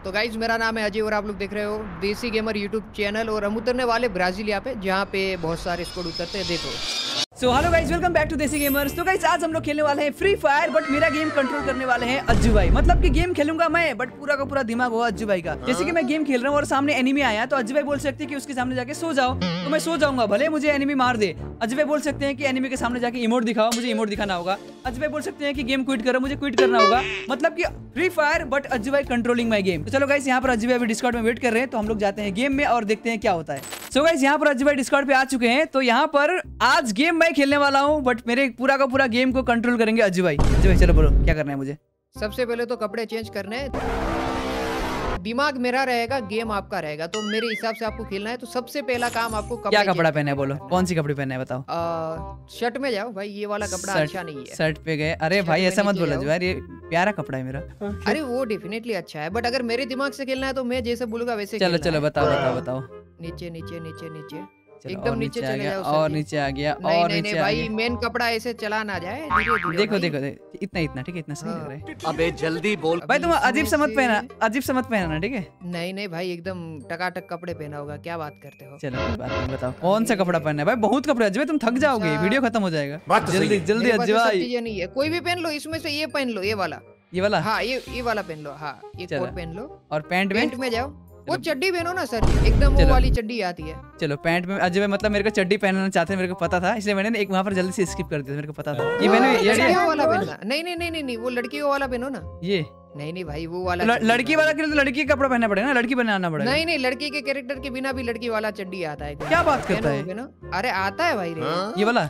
तो गाइज मेरा नाम है अजय और आप लोग देख रहे हो देसी गेमर यूट्यूब चैनल। और हम उतरने वाले ब्राजीलिया पे, जहाँ पे बहुत सारे स्क्वाड उतरते हैं, देखो। So hello guys, welcome back to Desi gamers. तो गाइस आज हम लोग खेलने वाले हैं फ्री फायर, बट मेरा गेम कंट्रोल करने वाले हैं अज्जू भाई। मतलब कि गेम खेलूंगा मैं, बट पूरा का पूरा दिमाग होगा अज्जू भाई का। जैसे कि मैं गेम खेल रहा हूँ और सामने एनिमी आया तो अज्जू भाई बोल सकते हैं कि उसके सामने जाके सो जाओ, तो मैं सो जाऊंगा, भले मुझे एनिमी मार दे। अज्जू भाई बोल सकते हैं कि एनिमी के सामने जाके इमोट दिखाओ, मुझे इमोट दिखाना होगा। अज्जू भाई बोल सकते हैं कि गेम क्विट करो, मुझे क्विट करना होगा। मतलब कि फ्री फायर बट अज्जू भाई कंट्रोलिंग माई गेम। तो चलो गाइस, यहाँ पर अज्जू भाई डिस्कॉर्ड में वेट कर रहे हैं, तो हम लोग जाते हैं गेम में और देखते हैं क्या होता है। सो गाइस, यहाँ पर अज्जू भाई डिस्कॉर्ड पे आ चुके हैं। तो यहाँ पर आज गेम मैं खेलने वाला हूँ, बट मेरे पूरा का पूरा गेम को कंट्रोल करेंगे अज्जू भाई। अज्जू भाई चलो बोलो क्या करना है मुझे। सबसे पहले तो कपड़े चेंज करने हैं। दिमाग मेरा रहेगा, गेम आपका रहेगा, तो मेरे हिसाब से आपको खेलना है। तो सबसे पहला काम आपको क्या कपड़ा पहना है बोलो, कौन सी कपड़े पहना है बताओ। शर्ट में जाओ भाई, ये वाला कपड़ा अच्छा नहीं है। शर्ट पे गए, अरे भाई ऐसा मत बोलो यार, ये प्यारा कपड़ा है मेरा। अरे वो डेफिनेटली अच्छा है, बट अगर मेरे दिमाग से खेलना है तो मैं जैसे बोलूंगा वैसे। चलो चलो बताओ बताओ। नीचे नीचे नीचे नीचे एकदम नीचे चले जाओ, और नीचे आ गया, और नीचे भाई भाई कपड़ा ऐसे चला ना जाए। देखो देखो इतना ठीक है, इतना सही लग रहा है। अबे जल्दी बोल भाई, तुम अजीब सा मत पहना ना, ठीक है। नहीं भाई, एकदम टकाटक कपड़े पहना होगा, क्या बात करते हो। चलो बात नहीं, बताओ कौन सा कपड़ा पहनना है भाई। बहुत कपड़े अजय, तुम थक जाओगे, वीडियो खत्म हो जाएगा। जल्दी जल्दी अजय भाई। नहीं है, कोई भी पहन लो, इसमें से ये पहन लो, ये वाला। हाँ ये वाला पहन लो। हाँ ये कोट पहन लो। और पैंट में जाओ, वो चड्डी पहनो ना सर, एकदम वो वाली चड्डी आती है। चलो पैंट में अजय, मतलब मेरे को चड्डी पहनना चाहते हैं, मेरे को पता था, इसलिए मैंने एक वहाँ पर जल्दी से स्किप कर दिया, मेरे को पता था। ये मैंने लड़कियों वाला पहनना। नहीं, वो लड़कियों वाला पहनो ना। ये नहीं भाई, वो वाला लड़की वाला के लिए तो लड़की का कपड़ा पहनना पड़ेगा ना, लड़की बनाना पड़ेगा। नहीं, लड़की के कैरेक्टर के बिना भी लड़की वाला चड्डी आता है। क्या बात करता है। अरे आता है भाई ये वाला।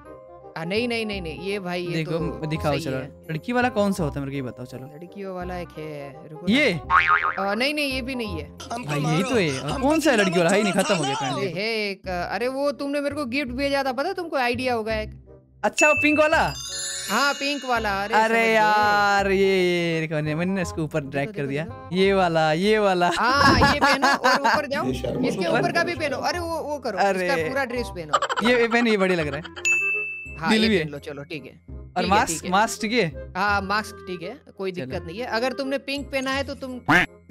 नहीं ये भाई, ये देखो तो दिखाओ। चलो लड़की वाला कौन सा होता है मेरे को ये बताओ। चलो लड़कियों वाला एक है, ये नहीं ये भी नहीं है भाई, यही तो है। कौन सा है लड़की वाला, है नहीं, खत्म हो गया है एक। अरे वो तुमने मेरे को गिफ्ट भेजा था, पता तुमको, आइडिया होगा एक। अच्छा वो पिंक वाला। हाँ पिंक वाला। अरे यार ये मैंने इसको ऊपर ड्रैग कर दिया। ये वाला हाँ ये पहनो और ऊपर जाओ, इसके ऊपर का भी पहनो। अरे वो करो, इसका पूरा ड्रेस पहनो। ये पहन, ये बढ़िया लग रहा है। हाँ ये पहन लो, चलो ठीक है। और मास्क ठीक है। हाँ मास्क ठीक है, कोई दिक्कत नहीं है। अगर तुमने पिंक पहना है तो तुम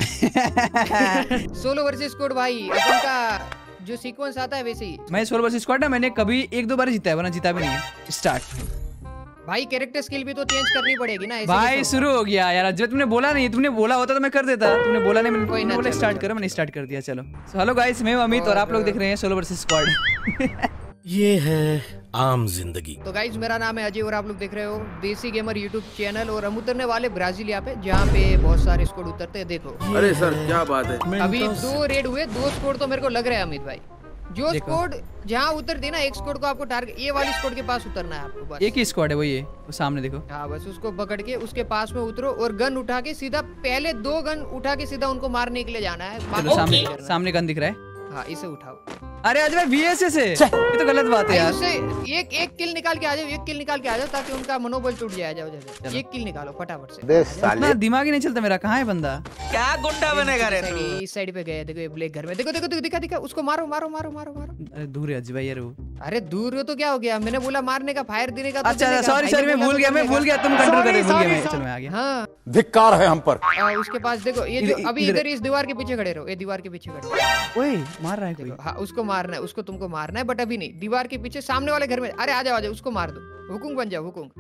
सोलो वर्सेस स्क्वाड भाई, अपन का जो सीक्वेंस आता है वैसे ही। मैं सोलो वर्सेस स्क्वाड ना, मैंने कभी 1-2 बार जीता है, वरना जीता भी नहीं है। स्टार्ट भाई, कैरेक्टर स्किल भी तो चेंज करनी पड़ेगी ना। भाई शुरू हो गया यार, जब तुमने बोला नहीं, तुमने बोला होता तो मैं कर देता, तुमने बोला नहीं, मैंने बोला स्टार्ट करो, मैंने स्टार्ट कर दिया। चलो हेलो गाइस, मैं अमित और आप लोग देख रहे हैं सोलो वर्सेस स्क्वाड। ये है आम जिंदगी। तो गाइज मेरा नाम है अजय और आप लोग देख रहे हो देसी गेमर यूट्यूब चैनल। और हम उतरने वाले ब्राजीलिया पे, जहाँ पे बहुत सारे स्क्वाड उतरते हैं, देखो। अरे सर क्या बात है। अभी 2 रेड हुए, 2 स्क्वाड तो मेरे को लग रहा है अमित भाई। जो स्क्वाड जहाँ उतरती है ना, एक स्क्वाड को आपको टारगेट, ये वाली स्क्वाड के पास उतरना है आपको बस। एक ही स्क्वाड है वो, ये वो सामने देखो। हाँ बस उसको पकड़ के उसके पास में उतरो और गन उठा के सीधा, पहले 2 गन उठा के सीधा उनको मारने के लिए जाना है। सामने गन दिख रहा है। हाँ इसे उठाओ। अरे अजय VSS है, ये तो गलत बात है यार। उससे एक किल निकाल के आ जाओ, एक किल निकाल के आ जाओ, ताकि उनका मनोबल टूट जाए। जाओ एक किल निकालो फटाफट से। इतना दिमाग ही नहीं चलता मेरा, कहाँ है बंदा। क्या गुंडा बनेगा रे तू। इस साइड पे गए, देखो ये ब्लैक घर में, देखो दिखा, उसको मारो। अरे दूर है अजय भाई यार वो। अरे दूर हो तो क्या हो गया, मैंने बोला मारने का, फायर देने का। अच्छा सॉरी मैं भूल गया, तुम कंट्रोल कर, भूल गया। चलो मैं आ गया। हाँ धिक्कार है हम पर। उसके पास देखो, ये जो अभी इधर इस दीवार के पीछे खड़े रहो, ये दीवार के पीछे खड़े। ओए मार रहा है कोई। हाँ उसको मारना है, उसको तुमको मारना है, बट अभी नहीं। दीवार के पीछे सामने वाले घर में। अरे आ जाओ, उसको मार दो। हुकुम बन जाओ, हुकुम।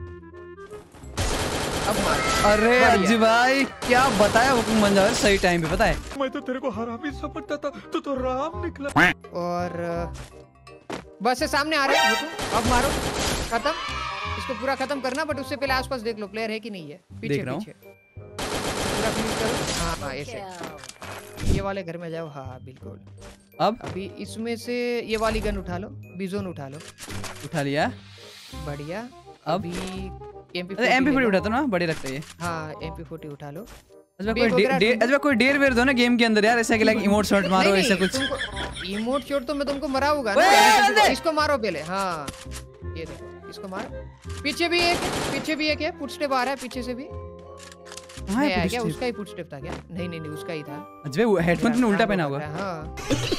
अब मार। अरे अजय भाई क्या बताया, हुकुम बन जाओ सही टाइम पे, पता है। मैं तो तेरे को हरामी समझता था, तू तो राम निकला। और बस से सामने आ रहे हैं, हुकुम। अब मारो, खत्म। इसको पूरा खत्म करना, बट उससे पहले आसपास देख लो प्लेयर है कि नहीं है। पीछे पूरा फिनिश करो। हाँ ऐसे ये वाले घर में जाओ। हाँ बिल्कुल। अब अभी इसमें से ये वाली गन उठा लो, बिजोन उठा लो। उठा लिया, बढ़िया। अब MP40 उठाता ना, बड़े लगते हैं। हाँ MP40 उठा लो। कोई डेर वेर दो ना गेम के अंदर यार, ऐसा कि लाइक इमोट शॉट मारो, ऐसा कुछ। इमोट शॉट तो मैं तुमको मराऊंगा ना। इसको मारो पहले। हाँ ये देखो, इसको मारो। पीछे भी एक है, फुटस्टेप आ रहा है पीछे से भी। क्या उसका ही फुटस्टेप था क्या? नहीं उसका ही था। अजय वो हेडफोन तुमने उल्टा पहना होगा। हाँ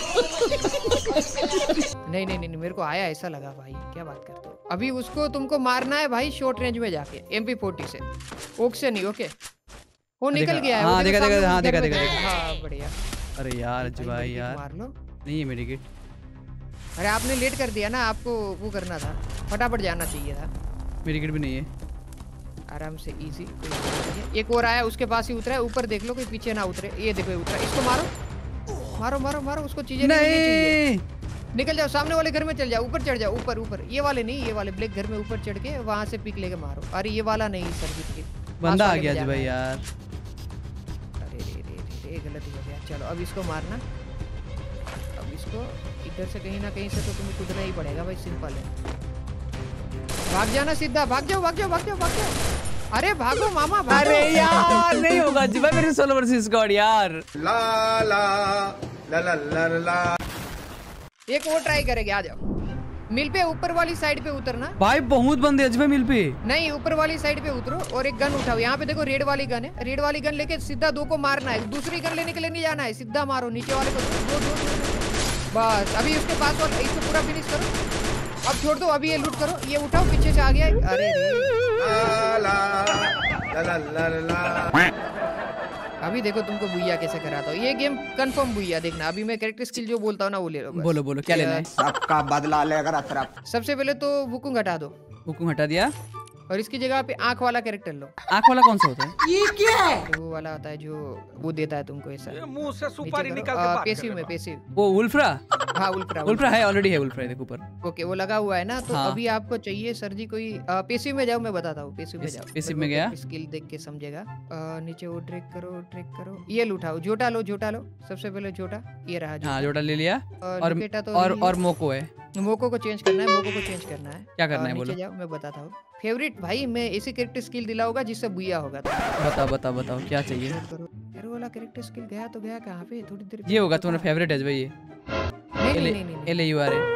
नहीं मेरे को आया, ऐसा लगा भाई, क्या बात करते हो। अभी उसको तुमको मारना है भाई शॉर्ट रेंज में जाके, MP40 से, ओक से नहीं। ओके वो निकल गया है। हाँ देखा देखा, हाँ देखा देखा। देखा। हाँ बढ़िया। अरे यार अज्जू भाई यार, मार लो। नहीं है मेडिकेट। अरे आपने लेट कर दिया ना, आपको वो करना था, फटाफट जाना चाहिए था। मेडिकेट भी नहीं है। आराम से इजी। एक और आया, उसके पास ही उतरा है। ऊपर देख लो कोई पीछे ना उतरे। ये देखो ये उतरा, इसको मारो मारो मारो मारो, उसको चीजें नहीं। निकल जाओ, सामने वाले घर में चल जाओ, ऊपर चढ़ जाओ, ऊपर ऊपर। ये वाले नहीं, ये वाले ब्लैक घर में ऊपर चढ़ के वहां से पिक लेके मारो। अरे ये वाला नहीं सर, बंदा आ गया अज्जू भाई यार। अरे रे गलत हो गया। चलो अब इसको मारना। अब इसको इधर से कहीं ना कहीं से तो तुम्हें कूदना ही पड़ेगा भाई, सिंपल है। भाग जाना सीधा, भाग जाओ भाग जाओ भाग जाओ भाग जाओ। अरे भागो मामा भागो। अरे यार नहीं होगा अज्जू भाई, मेरे सोलो वर्सेस स्क्वाड यार। ला ला ला ला ला ला। एक और ट्राई करेंगे, आ जाओ। मिल पे ऊपर वाली साइड पे उतरना भाई, बहुत बंदे अज्जू भाई मिल पे। नहीं, ऊपर वाली साइड पे उतरो और एक गन उठाओ। यहाँ पे देखो रेड वाली गन है, रेड वाली गन लेके सीधा दो को मारना है। दूसरी गन लेने के लिए नहीं जाना है, सीधा मारो नीचे वाले को। दो। बस अभी उसके पास वाला, इसको पूरा फिनिश करो। अब छोड़ दो, अभी ये लूट करो। ये उठाओ, पीछे से आ गया। अरे अभी देखो तुमको बुइया कैसे कराता हूँ। ये गेम कंफर्म बुइया देखना। अभी मैं कैरेक्टर स्किल जो बोलता हूँ ना वो ले लो। बोलो बोलो क्या लेना है? सबका बदला लेकर अतरफ। सबसे पहले तो वुकुंग हटा दो, हुकुम हटा दिया। और इसकी जगह पे आंख वाला कैरेक्टर लो। आंख वाला कौन सा होता है? ये क्या है? वो वाला होता है जो वो देता है तुमको ऐसा। मुंह से सुपारी नीचे निकाल करो। के बात पेसिव कर में रहे पेसिव। वो उल्फ्रा। हाँ उल्फ्रा। उल्फ्रा है, ऑलरेडी है उल्फ्रा, देखो ऊपर। ओके वो लगा हुआ है ना, तो हाँ। अभी आपको चाहिए सर जी कोई पेसिव में जाओ, मैं बताता हूँ। पेसिव में जाओ, पेसिव में गया। स्किल देख के समझेगा। नीचे वो ट्रैक करो। ये उठाओ, जोटा लो सबसे पहले जोटा। ये रहा हाँ जोटा ले लिया। और लुकेटा तो और मोको है। मोको को चेंज करना है, मोको को चेंज करना है। क्या करना है नीचे बोलो? जाओ, मैं बताता हूँ। फेवरेट भाई मैं ऐसी कैरेक्टर स्किल दिलाऊंगा जिससे बुइया होगा। बताओ क्या चाहिए? यार वाला कैरेक्टर स्किल गया तो गया कहाँ पे? थोड़ी देर ये होगा तुम्हारा फेवरेट है भाई। ये नहीं LAUR है।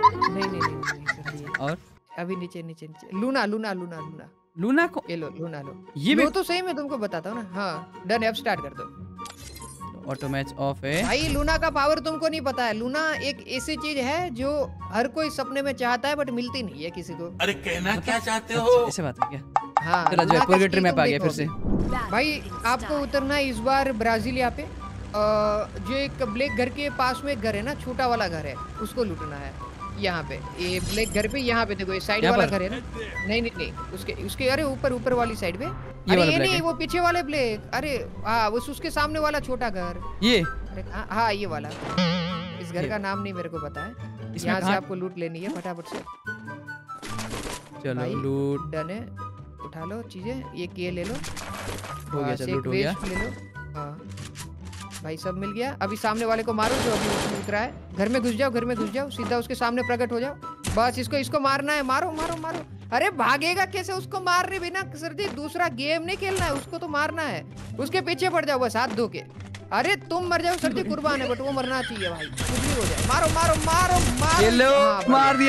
नहीं। और अभी नीचे लूना लूना को ये लो, लूना लो। ये भी तो सही मैं तुमको बताता हूँ ना। हाँ डन, अब स्टार्ट कर दो। ऑटो मैच ऑफ है भाई। लूना का पावर तुमको नहीं पता है। लूना एक ऐसी चीज है जो हर कोई सपने में चाहता है बट मिलती नहीं है किसी को। अरे कहना क्या चाहते हो? ऐसे बात है क्या? हाँ चलो जो पुरगेटरी मैप आ गया फिर से। भाई आपको उतरना है इस बार ब्राजीलिया पे। जो एक ब्लैक घर के पास में एक घर है ना, छोटा वाला घर है, उसको लूटना है। यहाँ पे ये ब्लैक घर पे, यहाँ पे देखो ये साइड वाला घर है ना। नहीं उसके अरे ऊपर वाली साइड पे। अरे ये नहीं, वो पीछे वाले ब्लैक। अरे हाँ उसके सामने वाला छोटा घर। ये हाँ ये वाला। इस घर का नाम नहीं मेरे को पता है। यहाँ से आपको लूट लेनी है फटाफट से। चलो लूट डन है, उठा लो चीजें। ये किए ले लो, हो गया। चलो लूट हो गया। ले लो। हाँ भाई सब मिल गया। अभी सामने वाले को मारो जो अभी उसमें उतरा है। घर में घुस जाओ, सीधा उसके सामने प्रकट हो जाओ। बस इसको मारना है। मारो। अरे भागेगा कैसे? उसको मारने बिना सर जी दूसरा गेम नहीं खेलना है, उसको तो मारना है। उसके पीछे पड़ जाओ बस हाथ धो के। अरे तुम मर जाओ सर जी, कुर्बान है, बट वो मरना चाहिए भाई, कुछ भी हो जाए। मारो। ये लो मार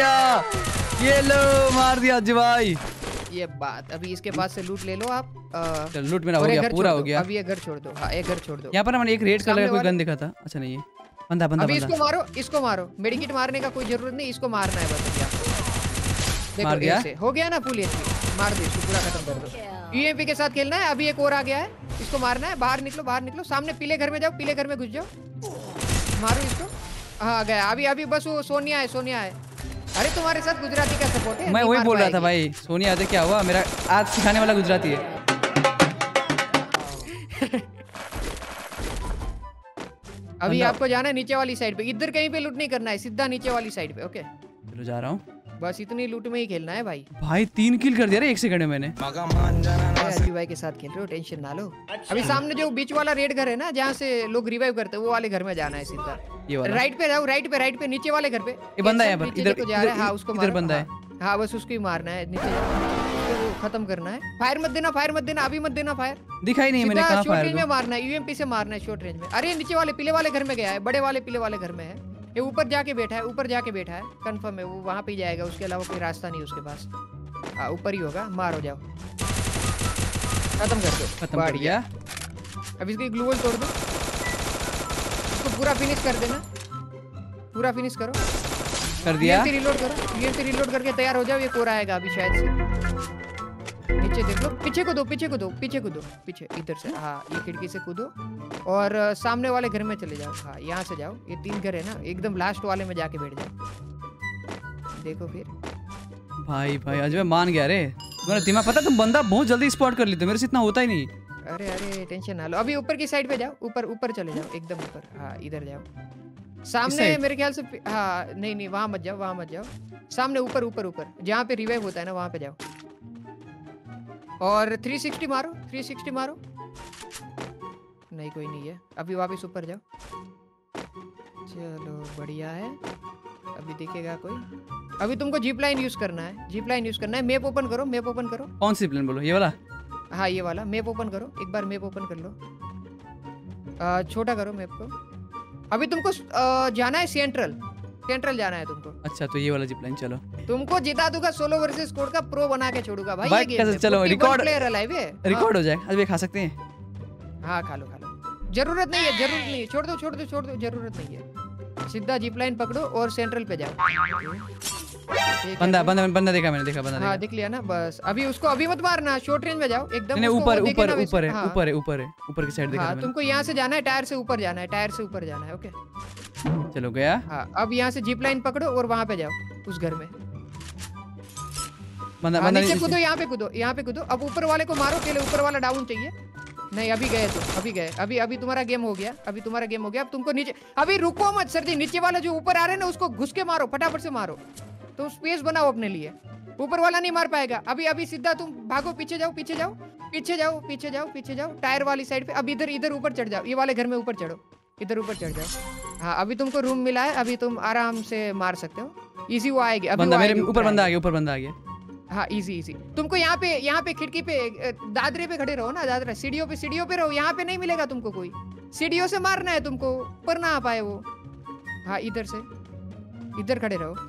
दिया अज्जू भाई। ये बात। अभी इसके पास से लूट ले लो आप। चलो लूट मेरा हो गया, पूरा हो गया। अब ये घर छोड़ दो। हाँ ये घर छोड़ दो। यहाँ पर मैंने एक रेड कलर का कोई गन दिखा था। अच्छा नहीं है, बंदा अभी इसको मारो। मेडिकेट मारने का कोई जरूरत नहीं, इसको मारना है बस। मार दिया। हो गया ना फुल एचपी। मार दो इसको, पूरा खत्म कर दो। यूएमपी के साथ खेलना है। अभी एक और आ गया है, इसको मारना है। बाहर निकलो। सामने पीले घर में जाओ, पीले घर में घुस जाओ। मारो इसको। हाँ गया। अभी बस वो सोनिया है। अरे तुम्हारे साथ गुजराती का सपोर्ट है। मैं वही बोल रहा था भाई। सोनिया आते क्या हुआ? मेरा आज सिखाने वाला गुजराती है। अभी आपको जाना है नीचे वाली साइड पे। इधर कहीं पे लूट नहीं करना है, सीधा नीचे वाली साइड पे। ओके चलो जा रहा हूँ। बस इतनी लूट में ही खेलना है भाई। 3 किल कर दिया रे 1 सेकंड में मैंने। अभी भाई के साथ खेल रहे हो, टेंशन ना लो। अभी सामने जो बीच वाला रेड घर है ना, जहाँ से लोग रिवाइव करते हैं, वो वाले घर में जाना है सीधा। ये वाला राइट पे जाओ, राइट पे नीचे वाले घर पे। ये बंदा है यहाँ पर, इधर बंदा है। हाँ बस उसको ही मारना है। नीचे जाओ, खत्म करना है। फायर मत देना, अभी मत देना फायर। दिखाई नहीं मैंने कहा। शॉर्ट रेंज में मारना है, यूएमपी से मारना है शॉर्ट रेंज में। अरे नीचे वाले पीले वाले घर में गया है, बड़े वाले पीले वाले घर में है। ये ऊपर जाके बैठा है, कंफर्म है वो वहां पे जाएगा। उसके अलावा कोई रास्ता नहीं उसके पास। हाँ ऊपर ही होगा। मारो जाओ, खत्म कर दो। खत्म कर दिया। अब इसकी ग्लू वॉल तोड़ दो, इसको पूरा फिनिश कर देना। पूरा फिनिश करो। कर दिया। यूएमपी रिलोड करो। यूएमपी रिलोड करके तैयार हो जाओ। ये कोर आएगा अभी शायद से। नीचे देख लो, पीछे कूदो, पीछे कूदो, पीछे कूदो, पीछे इधर से। हाँ ये खिड़की से कूदो और सामने वाले घर में चले जाओ। हाँ यहाँ से जाओ, ये 3 घर है ना, एकदम लास्ट वाले में जाके बैठ जाओ। देखो फिर भाई अजय मान गया रे, तुम्हारा दिमाग पता, तुम बंदा बहुत जल्दी स्पॉट कर लेते हो, मेरे से इतना होता ही नहीं। अरे टेंशन ना लो, अभी ऊपर की साइड पे जाओ, ऊपर चले जाओ, एकदम ऊपर। हाँ इधर जाओ, सामने मेरे ख्याल से। हाँ नहीं वहां मत जाओ, सामने ऊपर जहाँ पे रिवाइव होता है ना, वहां पे जाओ और 360 मारो, 360 मारो। नहीं कोई नहीं है, अभी वापस ऊपर जाओ। चलो बढ़िया है, अभी दिखेगा कोई। अभी तुमको जीप लाइन यूज करना है, मैप ओपन करो, कौन सी प्लेन बोलो, ये वाला? हाँ ये वाला मैप ओपन करो, एक बार मैप ओपन कर लो, छोटा करो मैप को। अभी तुमको जाना है सेंट्रल जाना है तुमको। अच्छा तो ये वाला जिप लाइन, चलो तुमको जिता दूंगा, सोलो वर्सेस स्क्वाड का प्रो बना के छोड़ूगा भाई ये गेम में। चलो रिकॉर्ड हो जाए, अभी खा सकते हैं। हाँ खा लो, जरूरत नहीं है, छोड़ दो, जरूरत नहीं है। सीधा जिप लाइन पकड़ो और सेंट्रल पे जाओ। बंदा देखा मैंने, बंदा हाँ दिख लिया ना, बस अभी उसको अभी मत मारना, शॉर्ट रेंज में जाओ एकदम। ऊपर की साइड देखा मैंने। तुमको यहाँ से जाना है, टायर से ऊपर जाना है, ओके चलो गया। हाँ अब यहाँ से जिप लाइन पकड़ो और वहाँ पे जाओ, उस घर में। बंदा नीचे कूदो, यहाँ पे कूदो। अब ऊपर वाले को मारो, केवल ऊपर वाला डाउन चाहिए। नहीं अभी गए, अभी तुम्हारा गेम हो गया, अब तुमको नीचे। अभी रुको मत सर जी, नीचे वाला जो ऊपर आ रहे हैं ना, उसको घुस के मारो, फटाफट से मारो। तुम स्पेस बनाओ अपने लिए, ऊपर वाला नहीं मार पाएगा। अभी सीधा तुम भागो, पीछे जाओ टायर वाली साइड पे। अब इधर ऊपर चढ़ जाओ, ये वाले घर में ऊपर चढ़ो, इधर ऊपर चढ़ जाओ। हाँ अभी तुमको रूम मिला है, अभी तुम आराम से मार सकते हो, इजी वो आएगी। अभी मेरे ऊपर बंदा आ गया। हाँ इजी। तुमको यहाँ पे खिड़की पे, दादरे पे खड़े रहो ना, सीढ़ियों पे रहो, यहाँ पे नहीं मिलेगा तुमको कोई। सीढ़ियों से मारना है तुमको, ऊपर ना आ पाए वो। हाँ इधर खड़े रहो,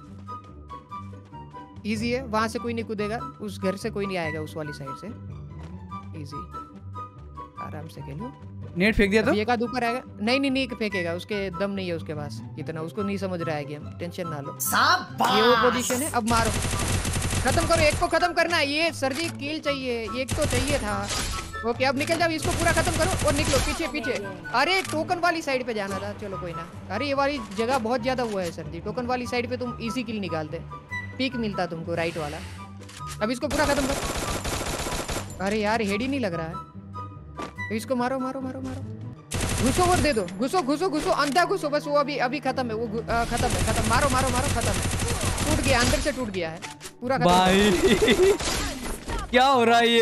इजी है, वहां से कोई नहीं कूदेगा, उस घर से कोई नहीं आएगा, उस वाली साइड से। इजी, आराम से खेलो। नेट फेंक दिया तो एक आध ऊपर आएगा। नहीं फेंकेगा, उसके दम नहीं है उसके पास इतना, उसको नहीं समझ रहा है गेम, टेंशन ना लो। ये वो पोजीशन है, अब मारो, खत्म करो। एक को खत्म करना है, ये सर जी किल चाहिए, एक तो चाहिए था। ओके अब निकल जाओ, इसको पूरा खत्म करो और निकलो पीछे। अरे टोकन वाली साइड पे जाना था, चलो कोई ना। अरे ये वाली जगह बहुत ज्यादा हुआ है सर जी, टोकन वाली साइड पे तुम इजी किल निकालते, पीक मिलता तुमको राइट वाला। अब इसको पूरा खत्म करो। अरे यार हेड ही नहीं लग रहा है, इसको मारो। घुसो और दे दो, घुसो अंधा घुसो, बस वो अभी खत्म है, वो खत्म है। मारो खत्म है, टूट गया, अंदर से टूट गया है पूरा खत्म। भाई क्या हो रहा है ये?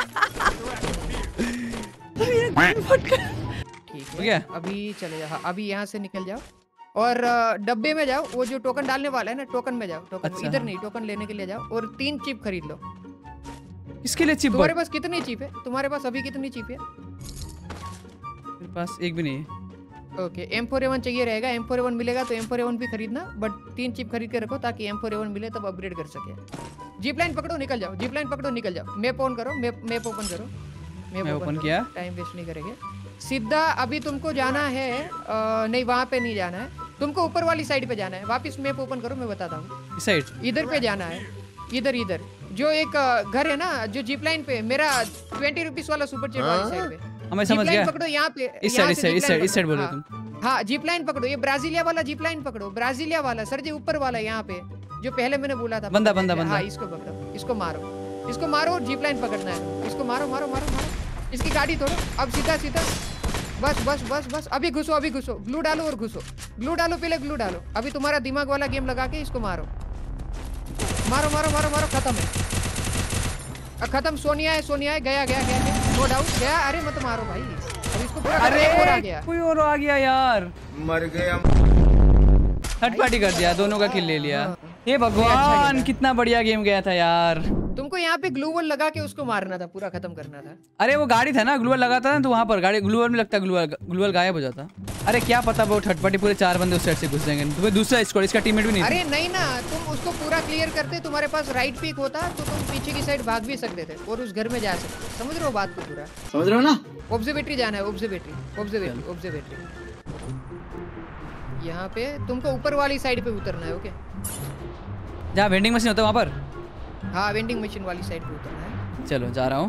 ठीक है अभी चले जाओ। अभी यहाँ से निकल जाओ और डब्बे में जाओ, वो जो टोकन डालने वाला है ना, टोकन में जाओ। अच्छा। इधर नहीं, टोकन लेने के लिए जाओ और 3 चिप खरीद लो। इसके लिए चिप? तुम्हारे पास कितनी चिप है? तुम्हारे पास अभी कितनी चिप है? मेरे पास एक भी नहीं है। ओके M4A1 चाहिए रहेगा, M4A1 मिलेगा तो M4A1 भी खरीदना, बट 3 चिप खरीद के रखो ताकि M4A1 मिले तब अपग्रेड कर सके। जीप लाइन पकड़ो, निकल जाओ। मैप ऑन करो, मैप ओपन करो। मैं ओपन किया, टाइम वेस्ट नहीं करेंगे। सीधा अभी तुमको जाना है, नहीं वहाँ पे नहीं जाना है, तुमको ऊपर वाली साइड पे जाना है। वापस मैप ओपन करो, मैं बताता हूँ। इस साइड इधर पे जाना है, इधर जो एक घर है ना, जो जीप लाइन पे मेरा 20 रुपीस वाला सुपर चैट वाली साइड पे। हमें समझ गया। पकड़ो यहाँ पे, इस साइड बोल रहे तुम? हाँ जीप लाइन पकड़ो, ये ब्राजीलिया वाला जीप लाइन पकड़ो, ब्राजीलिया वाला सर जी, ऊपर वाला यहाँ पे जो पहले मैंने बोला था। बंदा हाँ इसको पकड़ो, इसको मारो और जीप लाइन पकड़ना है, इसको मारो। इसकी गाड़ी तोड़ो, अब सीधा बस। अभी घुसो, ग्लू डालो और घुसो, पहले ग्लू डालो। अभी तुम्हारा दिमाग वाला गेम लगा के इसको मारो, खत्म है, खत्म। सोनिया है, गया, नो डाउट गया। अरे मत मारो भाई, अब इसको पूरा। अरे आ गया, कोई और आ गया यार, मर गया, थर्ड पार्टी कर दिया, दोनों का किल ले लिया। हे भगवान, कितना बढ़िया गेम गया था यार। तुमको यहाँ पे ग्लू वॉल लगा के उसको मारना था, पूरा खत्म करना था। अरे वो गाड़ी था ना, ग्लू वॉल लगाता ना तो वहाँ पर गाड़ी ग्लू वॉल में लगता, ग्लू वॉल गायब हो जाता। अरे क्या पता वो थर्ड पार्टी पूरे 4 बंदे उस साइड से घुस जाएंगे, तुम्हें दूसरा स्क्वाड, इसका टीममेट भी नहीं। अरे नहीं ना, तुम उसको पूरा क्लियर करते, तुम्हारे पास राइट पिक होता तो तुम पीछे की साइड भाग भी सकते थे और उस घर में जा सकते। समझ रहे हो बात को पूरा? समझ रहे हो ना? ऑब्जर्वेटरी जाना है, ऑब्जर्वेटरी। यहाँ पे तुमको ऊपर वाली साइड पे उतरना है। ओके, जहाँ वेंडिंग मशीन होता है वहाँ पर। हाँ वेंडिंग मशीन वाली साइड पे उतरना है। चलो जा रहा हूँ।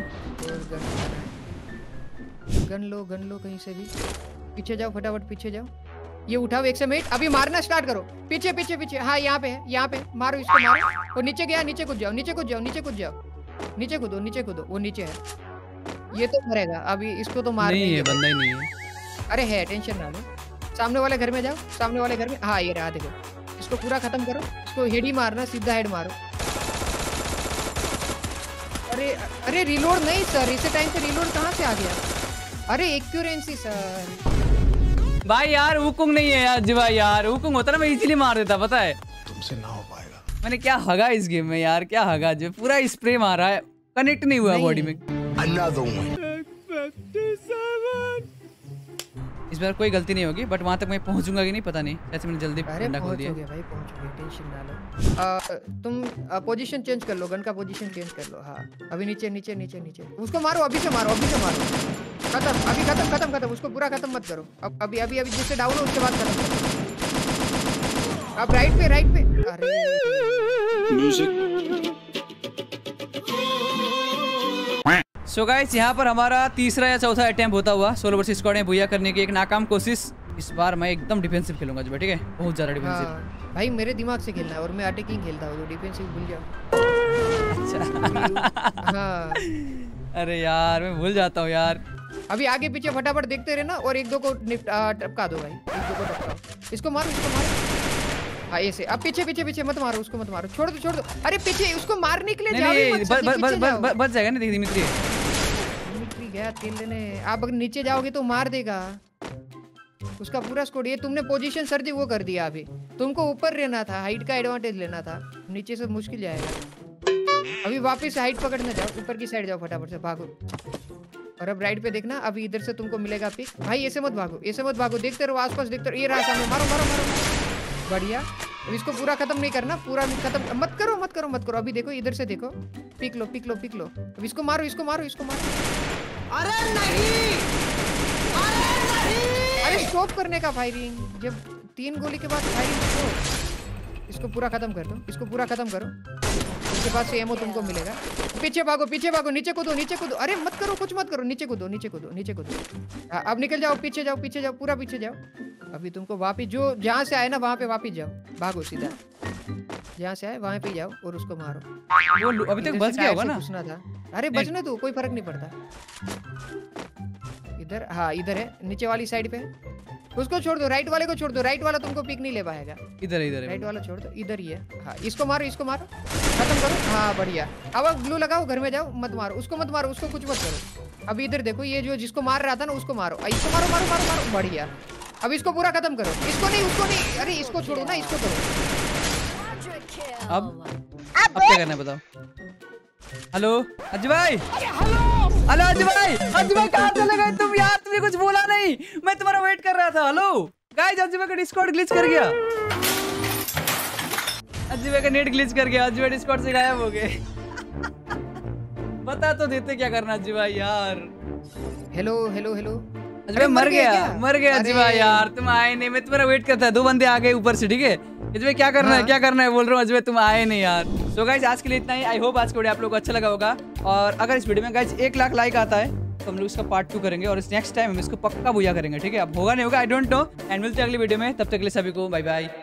गन लो कहीं से भी। पीछे जाओ फटाफट, पीछे जाओ। ये उठाओ 108, अभी मारना स्टार्ट करो। पीछे पीछे पीछे, हाँ यहाँ पे है, यहाँ पे मारो इसको, मारो। वो नीचे गया, नीचे कूद जाओ, नीचे कूद जाओ, नीचे कूद जाओ, नीचे कूदो, नीचे कूदो। वो नीचे है, ये तो मरेगा अभी, इसको तो मार नहीं है, बंदा ही नहीं है। अरे है, टेंशन ना लो। सामने वाले घर में जाओ, सामने वाले घर में, हाँ ये रहा, देखो। इसको पूरा खत्म करो, इसको हेड ही मारना, सीधा हेड मारो। अरे अरे रिलोड नहीं सर, इसे टाइम पे रिलोड कहाँ से आ गया? अरे एक्यूरेंसी सर। भाई यार हुकुम नहीं है यार जी भाई, यार हुकुम होता ना मैं इजीली मार देता, पता है। तुमसे ना हो पाएगा। मैंने क्या हगा इस गेम में यार, क्या हगा, जो पूरा स्प्रे मारा है, कनेक्ट नहीं हुआ बॉडी में। इस बार कोई गलती नहीं होगी, बट वहां तक मैं पहुंचूंगा कि नहीं पता नहीं, ऐसे मैंने जल्दी डंडा खोल दिया। भाई पहुंचोगे, टेंशन ना लो। तुम पोजीशन चेंज कर लो, गन का पोजीशन चेंज कर लो। हाँ अभी नीचे नीचे नीचे नीचे, उसको मारो, अभी से मारो, अभी से मारो। खत्म, अभी खत्म खत्म खत्म, उसको पूरा खत्म मत करो। अब अभी अभी अभी जिससे डाउन हो उसके बाद खत्म करो। अब राइट पे, राइट पे। अरे सो गाइस यहाँ पर हमारा तीसरा या चौथा अटेम्प्ट होता हुआ सोलो वर्सेस स्क्वाड में भूया करने की एक नाकाम कोशिश। इस बार मैं एकदम डिफेंसिव खेलूंगा जो, ठीक है, बहुत ज्यादा डिफेंसिव। हाँ, भाई मेरे दिमाग से खेलना है और मैं अटैकिंग खेलता हूँ, तो डिफेंसिव भूल जाओ। अच्छा हाँ अरे यार मैं भूल जाता हूँ यार। अभी आगे पीछे फटाफट देखते रहना और एक दो को टपका दो भाई, एक दो को टपकाओ। इसको मारो, इसको मारो। हाँ ऐसे। अब पीछे पीछे पीछे मत मारो, उसको मत मारो, छोड़ दो छोड़ दो। अरे पीछे उसको मारने के लिए जाओ ही मत, पीछे जाओ। बच जाएगा ना दिमित्री गया तेल लेने। आप अगर नीचे जाओगे तो मार देगा उसका पूरा स्क्वाड। ये तुमने पोजीशन सर जी वो कर दिया, अभी तुमको ऊपर रहना था, हाइट का एडवांटेज लेना था, नीचे से मुश्किल जाएगा। अभी वापस हाइट पकड़ने जाओ, ऊपर की साइड जाओ, फटाफट से भागो। और अब राइट पे देखना, अभी इधर से तुमको मिलेगा पिक। भाई ऐसे मत भागो, ऐसे मत भागो, देखते रहो आसपास, देखते रहो। ये रहा सामने, मारो मारो मारो, बढ़िया। अब इसको पूरा खत्म नहीं करना, पूरा खत्म मत करो मत करो मत करो। अभी देखो इधर से देखो, पिक लो पिक लो पिक लो। अब इसको मारो, इसको मारो, इसको मारो। अरे नहीं, अरे स्टॉप करने का फायरिंग, जब 3 गोली के बाद फायरिंग स्टॉप। इसको पूरा खत्म कर दो, इसको पूरा खत्म करो, उसके बाद से एमो तुमको मिलेगा। पीछे भागो, पीछे भागो, नीचे कूदो, नीचे कूदो। अरे मत करो, कुछ मत करो, नीचे कूदो, नीचे कूदो, नीचे कूदो। अब निकल जाओ, पीछे जाओ, पीछे जाओ, पूरा पीछे जाओ। अभी तुमको वापिस जो जहाँ से आए ना वहाँ पे वापिस जाओ, भागो सीधा, जहाँ से आए वहाँ पे जाओ और उसको मारो। वो अभी तक बच गया होगा ना? पूछना था। अरे बचने दो, कोई फर्क नहीं पड़ता। इधर, हाँ इधर है, नीचे वाली साइड पे। उसको छोड़ दो, राइट वाले को छोड़ दो, राइट वाला तुमको पिक नहीं ले पाएगा। इधर इधर राइट वाला छोड़ दो, इधर ही है। हाँ इसको मारो, इसको मारो, खत्म करो। हाँ बढ़िया। अब ग्लू लगाओ, घर में जाओ, मत मारो उसको, मत मारो उसको, कुछ मत करो। अब इधर देखो, ये जो जिसको मार रहा था ना उसको मारो, इसको मारो मारो मारो मारो, बढ़िया। अब इसको पूरा खत्म करो, इसको नहीं, उसको नहीं, अरे इसको छोड़ो ना, इसको करो। अब क्या करना है बताओ? हेलो अजय भाई, हेलो अजय भाई, अजय भाई कहाँ चले गए तुम यार? तुमने कुछ बोला नहीं, मैं तुम्हारा वेट कर रहा था। हेलो गाइस, अजय भाई का डिस्कॉर्ड ग्लिच कर गया, अजय भाई का नेट ग्लिच कर गया, अजय भाई डिस्कॉर्ड से गायब हो गए। बता तो देते क्या करना अजय भाई यार। हेलो हेलो हेलो, अजय भाई मर गया अजय भाई यार, तुम आए नहीं, मैं तुम्हारा वेट करता है। 2 बंदे आ गए ऊपर से, ठीक है अजय भाई, क्या करना है, क्या करना है बोल रहा हूँ अजय भाई, तुम आए नहीं यार। सो गाइस आज के लिए इतना ही। आई होप आज का वीडियो आप लोगों को अच्छा लगा होगा, और अगर इस वीडियो में गाइस 1 लाख लाइक आता है तो हम लोग इसका पार्ट 2 करेंगे, और इस नेक्स्ट टाइम हम इसको पक्का भूया करेंगे, ठीक है। अब होगा नहीं होगा आई डोंट नो। एंड मिलते हैं अगली वीडियो में, तब तक के लिए सभी को बाय बाय।